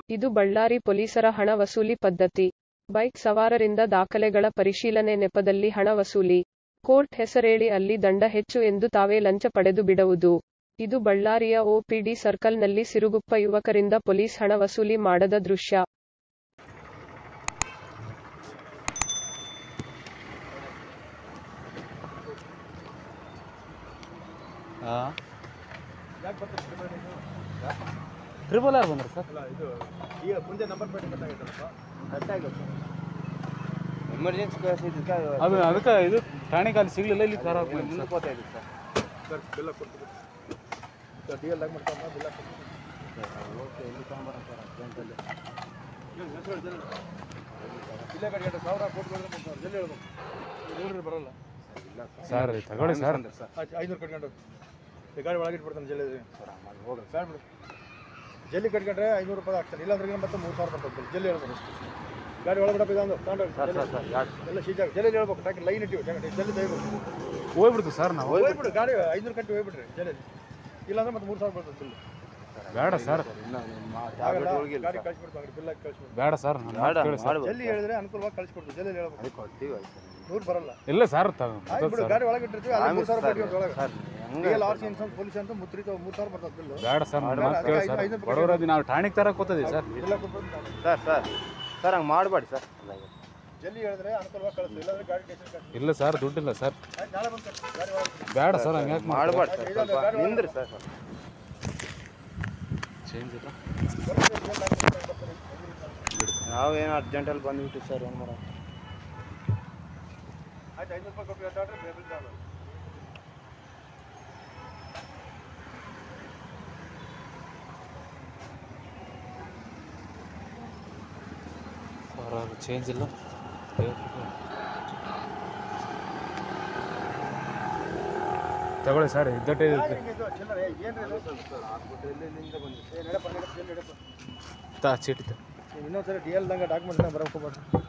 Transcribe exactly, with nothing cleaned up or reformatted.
ಇದು ಬಳ್ಳಾರಿ ಪೊಲೀಸರ ಹಣ ವಸೂಲಿ ಪದ್ಧತಿ. ಬೈಕ್ ಸವಾರರಿಂದ ದಾಖಲೆಗಳ ಪರಿಶೀಲನೆ ನೆಪದಲ್ಲಿ ಹಣ ವಸೂಲಿ. ಕೋರ್ಟ್ ಹೆಸರೇಳಿ ಅಲ್ಲಿ ದಂಡ ಹೆಚ್ಚು ಎಂದು ತಾವೇ ಲಂಚ ಪಡೆದು ಬಿಡುವುದು. ಇದು ಬಳ್ಳಾರಿಯ ಒ ಪಿ ಡಿ ಸರ್ಕಲ್ನಲ್ಲಿ ಸಿರುಗುಪ್ಪ ಯುವಕರಿಂದ ಪೊಲೀಸ್ ಹಣ ವಸೂಲಿ ಮಾಡದ ದೃಶ್ಯ. ಟ್ರಿಬಲ್ ಆರ್ ಬಂದ್ರೆ ಸರ್ ಈಗ ಮುಂದೆ ನಂಬರ್ ಪ್ಲೇಟ್ ಕಟ್ಟಾಗಿತ್ತಲ್ಲಪ್ಪ ಕಟ್ಟಾಗಿತ್ತು ಎಮರ್ಜೆನ್ಸಿ ಅದು ಅದಕ್ಕೆ ಇದು ಠಾಣೆ ಕಾಲಿ ಸಿಗಲಿಲ್ಲ ಇಲ್ಲಿ ಕಾರ ಮುಂದೆ ಗೊತ್ತಾಯಿತು ಸರ್ ಸರ್ ಬಿಲ್ಲ ಕೊಡ್ತೀವಿ ಸರ್ ಡಿ ಎಲ್ ಆಗಿ ಮಾಡ್ಕೊಂಡು ಬಿಲ್ಲ ಕೊಡ್ತೀವಿ ಓಕೆ ಇಲ್ಲಿ ತೊಗೊಂಬರೋಣ ಸರ್ ಅರ್ಜೆಂಟಲ್ಲಿ ಇಲ್ಲೇ ಕಟ್ಟಿ ಸಾವಿರ ಕೋಟಿ ಬಂದ್ರೆ ಜಲ್ದಿ ಹೇಳ್ಬೇಕು ನೋಡ್ರಿ ಬರೋಲ್ಲ ಸರ್ ತಗೊಳ್ಳಿ ಸರ್ ಐನೂರು ಕಟ್ಕೊಂಡು ಗಾಡಿ ಒಳಗೆ ಇಟ್ಬಿಡ್ತಾನೆ ಜಲ್ದಿ ಸರ್ ಹೋಗ್ರಿ ಬೇಡ ಬಿಡಿ ಜಲ್ದಿ ಕಟ್ಕೊಂಡ್ರೆ ಐನೂರು ರೂಪಾಯಿ ಆಗ್ತಾನೆ ಇಲ್ಲಾಂದ್ರೆ ಮತ್ತೆ ಮೂರು ಸಾವಿರ ಬರ್ತದೆ ಜಲ್ದಿ ಹೇಳ್ಬೇಕು ಗಾಡಿ ಒಳಗಡೆ ಇದೊಂದು ತಗೊಂಡೋಗಿ ಎಲ್ಲ ಶೀಜಾಗ ಜಲ್ದಿ ಹೇಳ್ಬೇಕು ಟ್ಯಾಕ್ ಲೈನ್ ಇಟ್ಟಿವಿ ಜಲ್ದಿ ದಯಬೇಕು ಹೋಗ್ಬಿಡ್ತು ಸರ್ ನಾವು ಹೋಗ್ಬಿಡು ಗಾಡಿ ಐನೂರು ಕಟ್ಟಿ ಹೋಗ್ಬಿಡ್ರಿ ಜಲ್ದಿ ಇಲ್ಲಾಂದ್ರೆ ಮತ್ತೆ ಮೂರು ಸಾವಿರ ಬರ್ತದೆ ಜಲ್ದಿ ಬೇಡ ಸರ್ ಗಾಡಿ ಕಳಿಸ್ಬಿಡ್ತು ಬಿಲ್ ಹಾಕಿ ಕಳಿಸ್ಬಿಡ್ತು ಬೇಡ ಸರ್ ಜಲ್ದಿ ಹೇಳಿದ್ರೆ ಅನುಕೂಲವಾಗಿ ಕಳಿಸ್ಕೊಡ್ತು ಜಲ್ದಿ ಹೇಳ್ಬೇಕು ನೂರು ಬರಲ್ಲ ಇಲ್ಲ ಸರ್ ಬಿಡು ಗಾಡಿ ಒಳಗೆ ಇಟ್ಟಿರ್ತೀವಿ ಅಲ್ಲಿ ಮೂರು ಸಾವಿರ ರೂಪಾಯಿ ಒಳಗೆ ಆರ್ ಸಿ ಇನ್ಸೂರೆನ್ಸ್ ಪೊಲೀಸ್ ಅಂತ ಮುತ್ರಿ ಮೂರು ಸಾವಿರ ಬರ್ತದೆ ಬಿಲ್ಲು ಬೇಡ ಸರ್ ಬಡವರದಿ ನಾವು ಠಾಣಿಗೆ ತರಕ್ಕೆ ಹೋಗ್ತದೆ ಸರ್ ಸರ್ ಸರ್ ಸರ್ ಹಂಗೆ ಮಾಡಬೇಡಿ ಸರ್ ಜಲ್ದಿ ಹೇಳಿದ್ರೆ ಅನುಕೂಲವಾಗಿ ಕಳಿಸ್ತೀವಿ ಇಲ್ಲಾಂದ್ರೆ ಗಾಡಿ ಟೇಷನ್ ಇಲ್ಲ ಸರ್ ದುಡ್ಡಿಲ್ಲ ಸರ್ ನಾಳೆ ಬಂದು ಗಾಡಿ ಒಳಗೆ ಬೇಡ ಸರ್ ಹಂಗೆ ಮಾಡಬೇಡಿ ನಿಂದ್ರಿ ಸರ್ ಚೇಂಜ್ ಇಲ್ಲ ನಾವೇನು ಅರ್ಜೆಂಟಲ್ಲಿ ಬಂದುಬಿಟ್ಟು ಸರ್ ಏನು ಮಾಡೋಣ ಆಯ್ತು ಐನೂರು ರೂಪಾಯಿ ಕೊಟ್ಟು ಹೇಳ್ತಾಡ್ರೆ ಬೇರೆ ಸರ್ ಚೇಂಜ್ ಇಲ್ಲ ತಗೊಳ್ಳಿ ಸರ್ ಇದ್ದಟ್ಟೆ ತಾ ಚೀಟಿ ಇನ್ನೊಂದ್ಸರಿ ಡಿ ಎಲ್ದಂಗೆ ಡಾಕ್ಯುಮೆಂಟ್ನ ಬರೋಕೆ